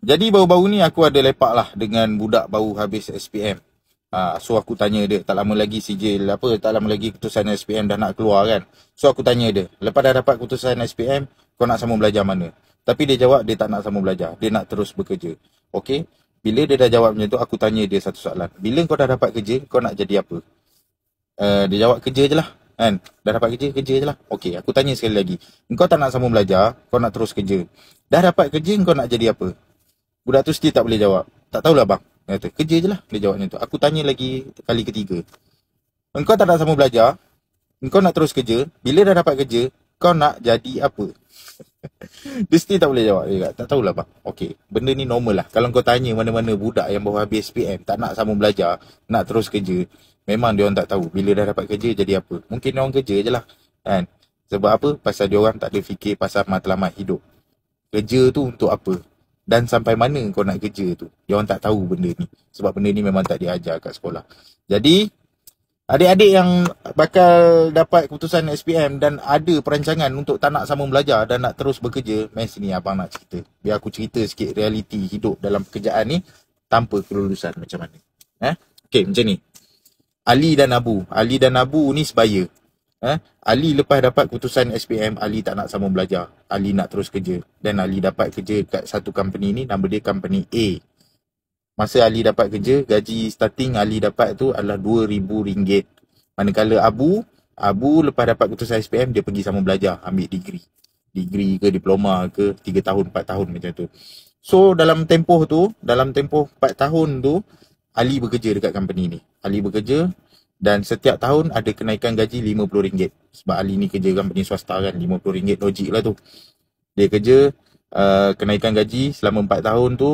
Jadi baru-baru ni aku ada lepak lah dengan budak baru habis SPM. So aku tanya dia, tak lama lagi sijil apa, tak lama lagi keputusan SPM dah nak keluar kan. So aku tanya dia, lepas dah dapat keputusan SPM, kau nak sambung belajar mana? Tapi dia jawab dia tak nak sambung belajar, dia nak terus bekerja. Okey, bila dia dah jawab macam tu, aku tanya dia satu soalan. Bila kau dah dapat kerja, kau nak jadi apa? Dia jawab kerja je lah. Kan? Dah dapat kerja, kerja je lah. Okey, aku tanya sekali lagi. Kau tak nak sambung belajar, kau nak terus kerja. Dah dapat kerja, kau nak jadi apa? Budak tu still tak boleh jawab. Tak tahulah bang. Dia kata, kerja je lah. Dia jawab macam tu. Aku tanya lagi kali ketiga. Engkau tak nak sambung belajar. Engkau nak terus kerja. Bila dah dapat kerja, kau nak jadi apa? Dia still tak boleh jawab. Dia kata, tak tahulah bang. Okey, benda ni normal lah. Kalau kau tanya mana-mana budak yang baru habis SPM, tak nak sambung belajar, nak terus kerja, memang dia orang tak tahu. Bila dah dapat kerja, jadi apa? Mungkin dia orang kerja je lah. Kan? Sebab apa? Pasal dia orang tak ada fikir pasal matlamat hidup. Kerja tu untuk apa? Dan sampai mana kau nak kerja tu? Dia orang tak tahu benda ni. Sebab benda ni memang tak diajar kat sekolah. Jadi, adik-adik yang bakal dapat keputusan SPM dan ada perancangan untuk tak nak sambung belajar dan nak terus bekerja, mari sini abang nak cerita. Biar aku cerita sikit realiti hidup dalam pekerjaan ni tanpa kelulusan macam mana. Okey, macam ni. Ali dan Abu. Ali dan Abu ni sebaya. Ali lepas dapat keputusan SPM, Ali tak nak sambung belajar. Ali nak terus kerja. Dan Ali dapat kerja kat satu company ni, nama dia company A. Masa Ali dapat kerja, gaji starting Ali dapat tu adalah RM2,000. Manakala Abu lepas dapat keputusan SPM, dia pergi sambung belajar, ambil degree. Degree ke diploma ke 3 tahun, 4 tahun macam tu. So dalam tempoh 4 tahun tu, Ali bekerja dekat company ni. Ali bekerja dan setiap tahun ada kenaikan gaji RM50. Sebab Ali ni kerja company swasta kan, RM50 logik lah tu. Dia kerja, kenaikan gaji selama 4 tahun tu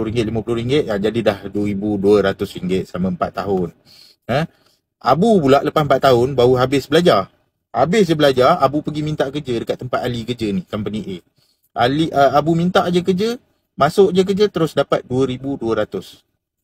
RM50, jadi dah RM2,200 selama 4 tahun. Abu pula lepas 4 tahun baru habis belajar. Habis dia belajar, Abu pergi minta kerja dekat tempat Ali kerja ni, company A. Abu minta je kerja, masuk je kerja terus dapat RM2,200.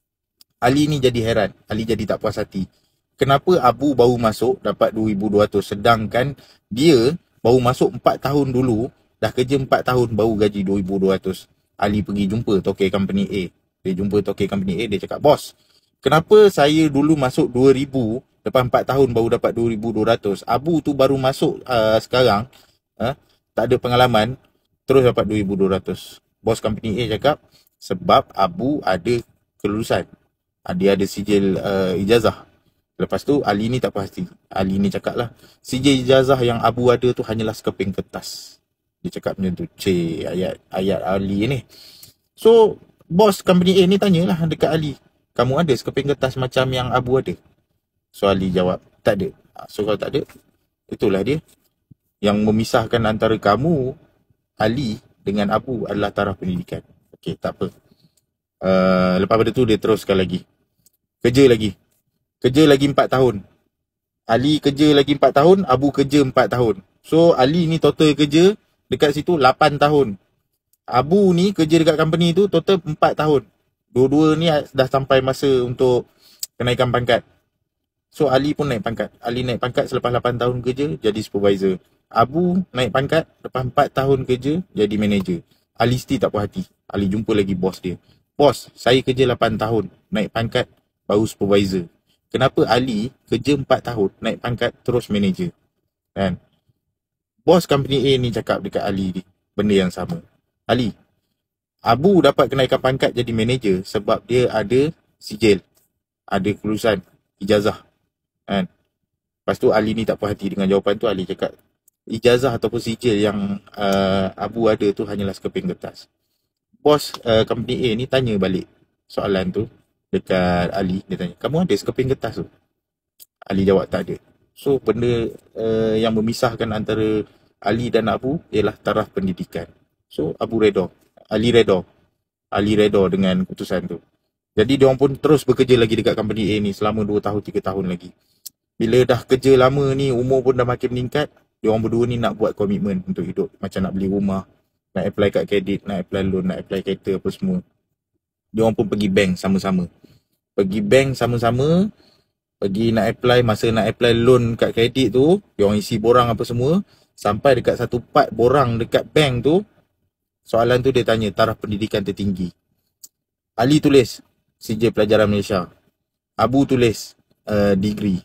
Ali ni jadi heran, Ali jadi tak puas hati. Kenapa Abu baru masuk dapat RM2,200 sedangkan dia baru masuk 4 tahun dulu, dah kerja 4 tahun baru gaji RM2,200. Ali pergi jumpa tokey company A. Dia jumpa tokey company A, dia cakap, "Bos, kenapa saya dulu masuk RM2,000, lepas 4 tahun baru dapat RM2,200. Abu tu baru masuk sekarang, tak ada pengalaman, terus dapat RM2,200. Bos company A cakap, sebab Abu ada kelulusan. Dia ada sijil ijazah. Lepas tu Ali ni tak puas hati. Ali ni cakap lah, sijil ijazah yang Abu ada tu hanyalah sekeping kertas. Dia cakap macam tu. Ayat Ali ni. So bos company A ni tanyalah dekat Ali, kamu ada sekeping kertas macam yang Abu ada? So Ali jawab, tak ada. So kalau tak ada, itulah dia. Yang memisahkan antara kamu, Ali, dengan Abu adalah taraf pendidikan. Okey, tak apa. Lepas pada tu dia teruskan lagi. Kerja lagi 4 tahun. Ali kerja lagi 4 tahun, Abu kerja 4 tahun. So Ali ni total kerja dekat situ 8 tahun. Abu ni kerja dekat company tu total 4 tahun. Dua-dua ni dah sampai masa untuk kenaikan pangkat. So Ali pun naik pangkat. Ali naik pangkat selepas 8 tahun kerja jadi supervisor. Abu naik pangkat lepas 4 tahun kerja jadi manager. Ali still tak puas hati. Ali jumpa lagi bos dia. Bos, saya kerja 8 tahun, naik pangkat baru supervisor. Kenapa Ali kerja 4 tahun, naik pangkat terus manager? Kan? Bos company A ni cakap dekat Ali ni benda yang sama. Ali, Abu dapat kenaikan pangkat jadi manager sebab dia ada sijil, ada kelulusan, ijazah. Kan? Lepas tu Ali ni tak puas hati dengan jawapan tu. Ali cakap, ijazah ataupun sijil yang Abu ada tu hanyalah sekeping kertas. Bos company A ni tanya balik soalan tu dekat Ali. Dia tanya, kamu ada sekeping kertas tu? Ali jawab tak ada. So benda yang memisahkan antara Ali dan Abu ialah taraf pendidikan. So Ali reda dengan keputusan tu. Jadi dia orang pun terus bekerja lagi dekat company A ni selama 2 tahun 3 tahun lagi. Bila dah kerja lama ni, umur pun dah makin meningkat, dia orang berdua ni nak buat komitmen untuk hidup. Macam nak beli rumah, nak apply kad kredit, nak apply loan, nak apply kereta apa semua. Dia orang pun pergi bank sama-sama. Pergi nak apply, masa nak apply loan kad kredit tu, dia orang isi borang apa semua. Sampai dekat satu part borang dekat bank tu, soalan tu dia tanya taraf pendidikan tertinggi. Ali tulis sijil pelajaran Malaysia. Abu tulis degree.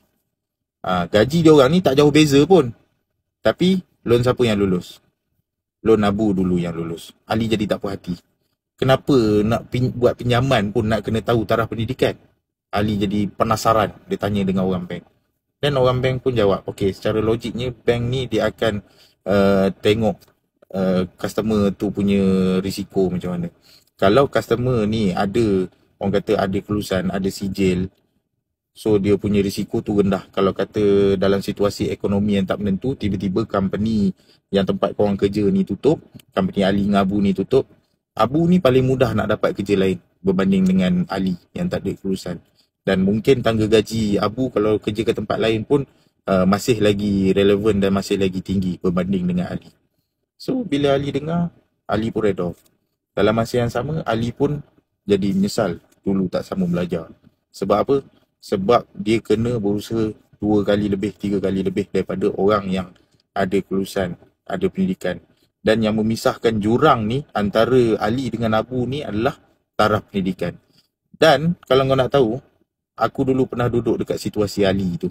Gaji dia orang ni tak jauh beza pun. Tapi loan siapa yang lulus? Loan Abu dulu yang lulus. Ali jadi tak puas hati. Kenapa nak buat pinjaman pun nak kena tahu taraf pendidikan? Ali jadi penasaran. Dia tanya dengan orang bank. Dan orang bank pun jawab, okey, secara logiknya bank ni dia akan tengok customer tu punya risiko macam mana. Kalau customer ni ada, orang kata ada kelulusan, ada sijil, so dia punya risiko tu rendah. Kalau kata dalam situasi ekonomi yang tak menentu, tiba-tiba company yang tempat korang kerja ni tutup, company Ali dengan Abu ni tutup, Abu ni paling mudah nak dapat kerja lain berbanding dengan Ali yang tak ada kelulusan. Dan mungkin tangga gaji Abu kalau kerja ke tempat lain pun masih lagi relevan dan masih lagi tinggi berbanding dengan Ali. So bila Ali dengar, Ali pun reda. Dalam masa yang sama, Ali pun jadi menyesal dulu tak sambung belajar. Sebab apa? Sebab dia kena berusaha 2 kali lebih, 3 kali lebih daripada orang yang ada kelulusan, ada pendidikan. Dan yang memisahkan jurang ni antara Ali dengan Abu ni adalah taraf pendidikan. Dan kalau kau nak tahu, aku dulu pernah duduk dekat situasi Ali tu.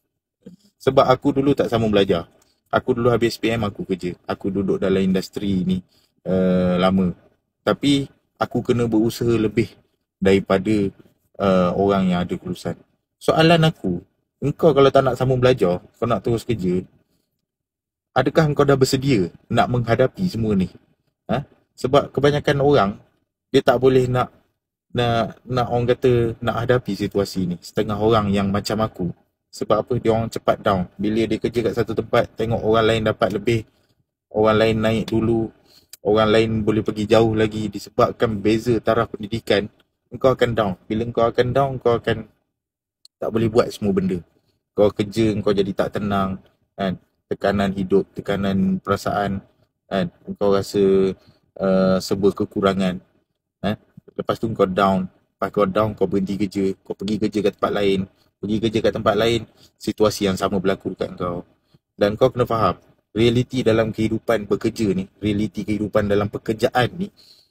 Sebab aku dulu tak sambung belajar. Aku dulu habis SPM aku kerja. Aku duduk dalam industri ni lama. Tapi aku kena berusaha lebih daripada orang yang ada kelulusan. Soalan aku, engkau kalau tak nak sambung belajar, kau nak terus kerja, adakah engkau dah bersedia nak menghadapi semua ni? Sebab kebanyakan orang, dia tak boleh nak orang kata nak hadapi situasi ni. Setengah orang yang macam aku. Sebab apa? Dia orang cepat down. Bila dia kerja kat satu tempat, tengok orang lain dapat lebih, orang lain naik dulu, orang lain boleh pergi jauh lagi, disebabkan beza taraf pendidikan, engkau akan down. Bila engkau akan down, engkau akan tak boleh buat semua benda. Kau kerja, engkau jadi tak tenang, kan? Tekanan hidup, tekanan perasaan, kan? Engkau rasa sebuah kekurangan. Lepas tu kau down. Lepas kau down, kau berhenti kerja, kau pergi kerja kat tempat lain. Pergi kerja kat tempat lain, situasi yang sama berlaku dekat kau. Dan kau kena faham, realiti dalam kehidupan bekerja ni, realiti kehidupan dalam pekerjaan ni,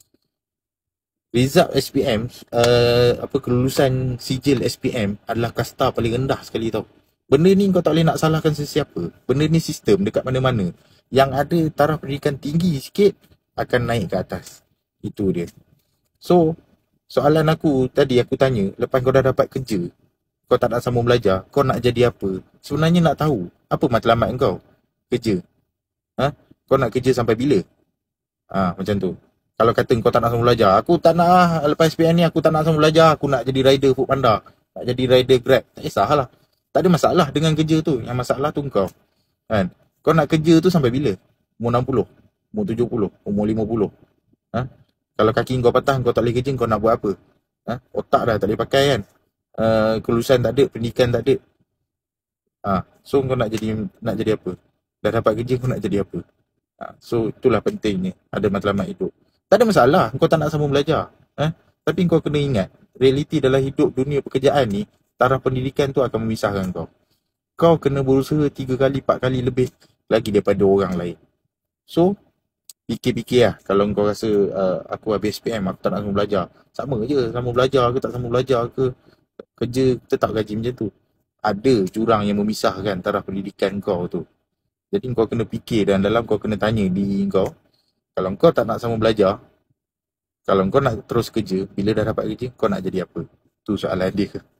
result SPM, kelulusan sijil SPM adalah kasta paling rendah sekali tau. Benda ni kau tak boleh nak salahkan sesiapa. Benda ni sistem dekat mana-mana. Yang ada taraf pendidikan tinggi sikit akan naik ke atas. Itu dia. So, soalan aku tadi aku tanya, lepas kau dah dapat kerja, kau tak nak sambung belajar, kau nak jadi apa? Sebenarnya nak tahu, apa matlamat kau? Kerja. Kau nak kerja sampai bila? Macam tu. Kalau kata kau tak nak sambung belajar, aku tak nak lepas SPM ni aku tak nak sambung belajar, aku nak jadi rider Foodpanda, nak jadi rider Grab. Tak kisahlah. Tak ada masalah dengan kerja tu. Yang masalah tu kau. Kan? Kau nak kerja tu sampai bila? Umur 60, umur 70, umur 50. Kalau kaki kau patah, kau tak boleh kerja, kau nak buat apa? Otak dah tak boleh pakai kan? Kelulusan tak ada, pendidikan tak ada. So kau nak jadi apa? Dah dapat kerja, kau nak jadi apa? So itulah pentingnya ada matlamat hidup. Tak ada masalah kau tak nak sambung belajar, tapi kau kena ingat, realiti dalam hidup dunia pekerjaan ni, taraf pendidikan tu akan memisahkan kau. Kau kena berusaha 3 kali 4 kali lebih lagi daripada orang lain. So fikir-fikir lah. Kalau kau rasa aku habis SPM, aku tak nak sambung belajar, sama je sambung belajar ke tak sambung belajar ke, kerja tetap gaji macam tu. Ada jurang yang memisahkan taraf pendidikan kau tu. Jadi kau kena fikir, dan dalam kau kena tanya diri kau, kalau kau tak nak sambung belajar, kalau kau nak terus kerja, bila dah dapat kerja, kau nak jadi apa? Tu soalan dia.